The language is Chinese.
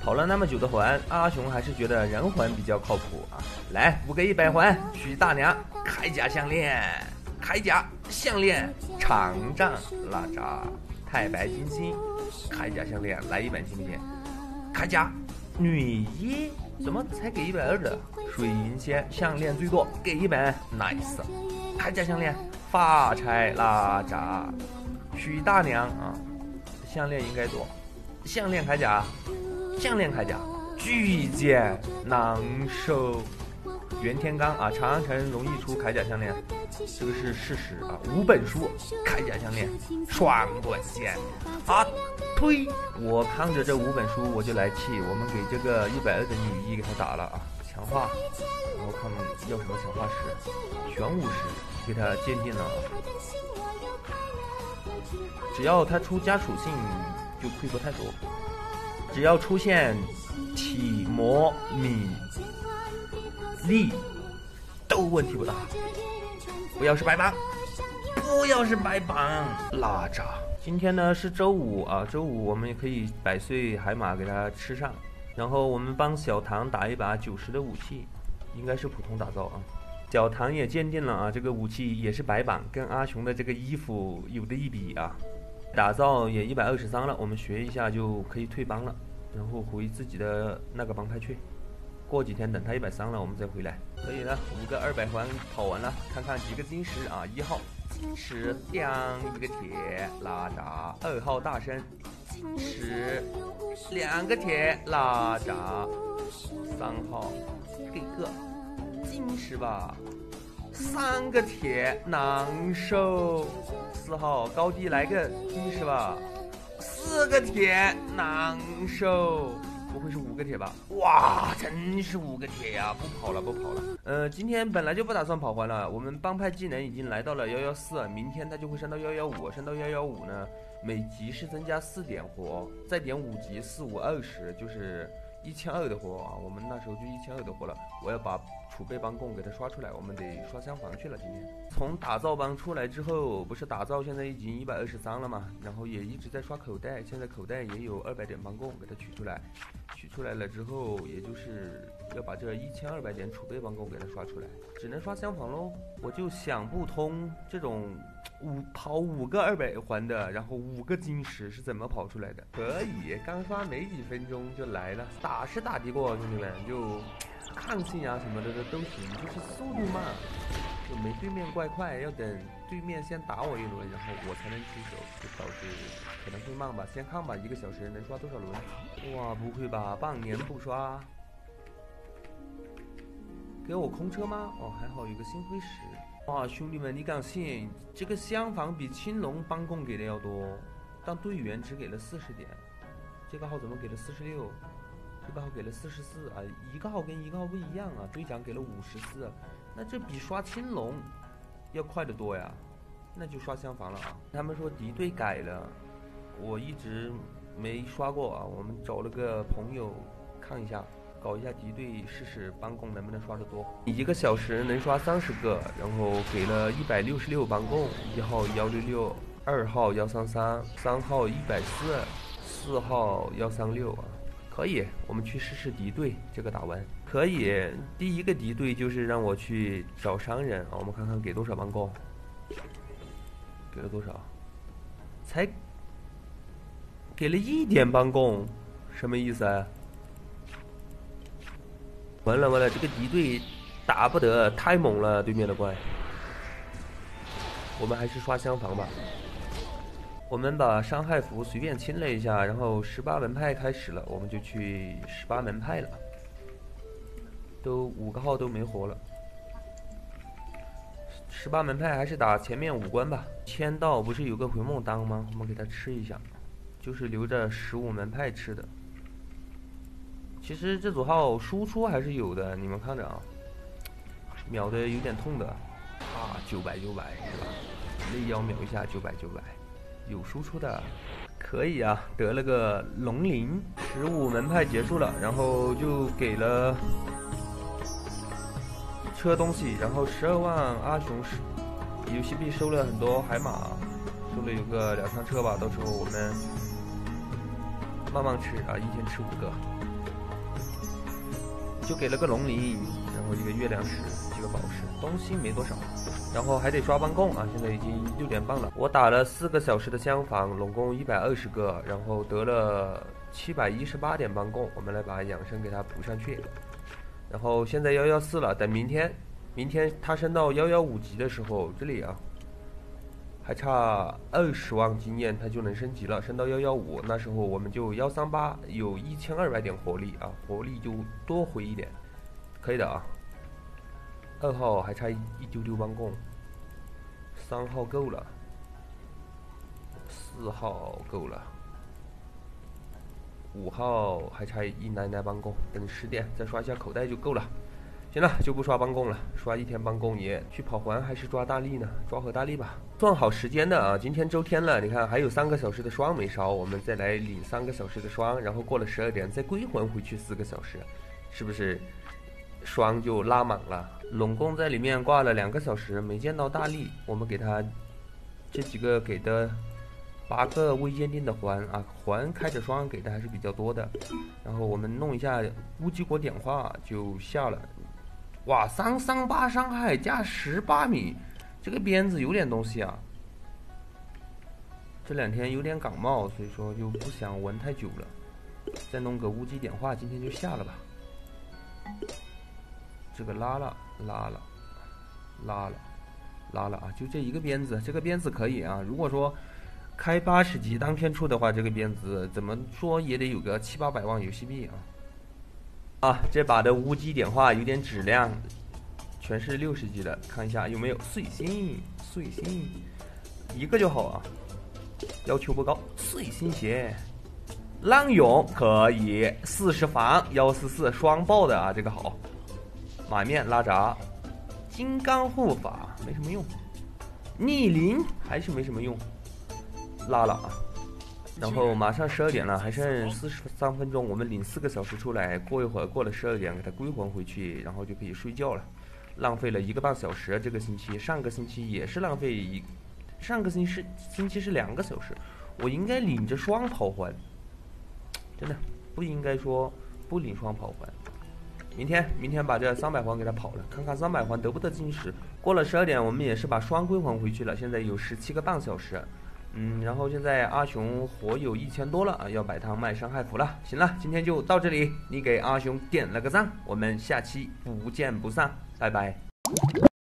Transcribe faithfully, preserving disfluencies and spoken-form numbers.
跑了那么久的环，阿雄还是觉得人环比较靠谱啊。来，五个一百环，许大娘铠甲项链，铠甲项链长杖拉扎，太白金星，铠甲项链来一本行不行？铠甲女一怎么才给一百二的？水银仙项链最多给一本 ，nice。铠甲项链发钗拉扎，许大娘啊，项链应该多，项链铠甲。项链铠甲，巨剑囊收，袁天罡啊，长安城容易出铠甲项链，这个是事实啊。五本书铠甲项链，双管线啊，推！我看着这五本书我就来气，我们给这个一百二的女一给他打了啊，强化，然后看要什么强化石，玄武石给他鉴定了啊，只要他出加属性就亏不太多。只要出现体魔米力都问题不大，不要是白板，不要是白板拉扎。今天呢是周五啊，周五我们也可以百岁海马给它吃上，然后我们帮小唐打一把九十的武器，应该是普通打造啊。小唐也鉴定了啊，这个武器也是白板，跟阿雄的这个衣服有的一比啊。打造也一百二十三了，我们学一下就可以退帮了，然后回自己的那个帮派去。过几天等他一百三了，我们再回来。可以了，五个二百环跑完了，看看几个金石啊！一号金石两一个铁拉闸，二号大神金石两个铁拉闸，三号给个金石吧，三个铁囊收。四号高低来个金石吧，四个铁囊收，不会是五个铁吧？哇，真是五个铁呀！不跑了，不跑了。呃，今天本来就不打算跑环了，我们帮派技能已经来到了幺幺四，明天它就会升到幺幺五，升到幺幺五呢，每级是增加四点活，再点五级，四五二十，就是一千二的活啊！我们那时候就一千二的活了，我要把储备帮供给它刷出来，我们得刷厢房去了。今天从打造帮出来之后，不是打造现在已经一百二十三了嘛，然后也一直在刷口袋，现在口袋也有二百点帮供给它取出来，取出来了之后，也就是要把这一千二百点储备帮供给它刷出来，只能刷厢房喽。我就想不通这种五跑五个二百环的，然后五个金石是怎么跑出来的？可以，刚刷没几分钟就来了，打是打得过，兄弟们，就抗性啊什么的都行，就是速度慢，就没对面怪快，要等对面先打我一轮，然后我才能出手，就导致可能会慢吧。先看吧，一个小时能刷多少轮？哇，不会吧，半年不刷，给我空车吗？哦，还好有个星辉石。哇，兄弟们，你敢信这个厢房比青龙帮供给的要多，但队员只给了四十点，这个号怎么给了四十六？这个号给了四十四啊，一个号跟一个号不一样啊。队长给了五十四，那这比刷青龙要快得多呀。那就刷厢房了啊。他们说敌对改了，我一直没刷过啊。我们找了个朋友看一下，搞一下敌对试试帮供能不能刷得多。一个小时能刷三十个，然后给了一百六十六帮供，一号幺六六，二号幺三三，三号一百四，四号幺三六啊。可以，我们去试试敌对这个打完。可以，第一个敌对就是让我去找商人啊，我们看看给多少帮供。给了多少？才给了一点帮供，什么意思啊？完了完了，这个敌对打不得，太猛了，对面的怪。我们还是刷厢房吧。我们把伤害符随便清了一下，然后十八门派开始了，我们就去十八门派了。都五个号都没活了。十八门派还是打前面五关吧。签到不是有个回梦丹吗？我们给他吃一下，就是留着十五门派吃的。其实这组号输出还是有的，你们看着啊，秒的有点痛的啊，九百九百是吧？内妖秒一下九百九百。有输出的，可以啊，得了个龙鳞。十五门派结束了，然后就给了车东西，然后十二万阿雄游戏币收了很多海马，收了有个两趟车吧，到时候我们慢慢吃啊，一天吃五个。 就给了个龙鳞，然后一个月亮石，几个宝石，东西没多少。然后还得刷帮供啊，现在已经六点半了。我打了四个小时的厢房，拢共一百二十个，然后得了七百一十八点帮供。我们来把养生给它补上去。然后现在幺幺四了，等明天，明天它升到幺幺五级的时候，这里啊，还差二十万经验，它就能升级了，升到幺幺五。那时候我们就幺三八，有一千二百点活力啊，活力就多回一点，可以的啊。二号还差一丢丢帮供，三号够了，四号够了，五号还差一奶奶帮供，等十点再刷一下口袋就够了。行了，就不刷帮供了，刷一天帮供也去跑环还是抓大力呢？抓回大力吧。算好时间的啊，今天周天了，你看还有三个小时的霜没烧，我们再来领三个小时的霜，然后过了十二点再归还回去四个小时，是不是霜就拉满了？拢共在里面挂了两个小时，没见到大力，我们给他这几个给的八个未鉴定的环啊，环开着霜给的还是比较多的。然后我们弄一下乌鸡国点化就下了。哇，三三八伤害加十八米，这个鞭子有点东西啊。这两天有点感冒，所以说就不想玩太久了。再弄个乌鸡点化，今天就下了吧。这个拉了拉了拉了拉了啊，就这一个鞭子，这个鞭子可以啊。如果说开八十级当天出的话，这个鞭子怎么说也得有个七八百万游戏币啊。啊，这把的乌鸡点化有点质量，全是六十级的，看一下有没有碎星，碎星一个就好啊，要求不高。碎星鞋，浪涌可以，四十防幺四四双爆的啊，这个好。马面拉闸，金刚护法没什么用，逆鳞还是没什么用，拉了啊。然后马上十二点了，还剩四十三分钟，我们领四个小时出来，过一会儿过了十二点给它归还回去，然后就可以睡觉了。浪费了一个半小时，这个星期上个星期也是浪费一，上个星期星期是两个小时，我应该领着双跑环，真的不应该说不领双跑环。明天明天把这三百环给它跑了，看看三百环得不得金石。过了十二点，我们也是把双归还回去了，现在有十七个半小时。嗯，然后现在阿雄火有一千多了啊，要摆摊卖伤害符了。行了，今天就到这里，你给阿雄点了个赞，我们下期不见不散，拜拜。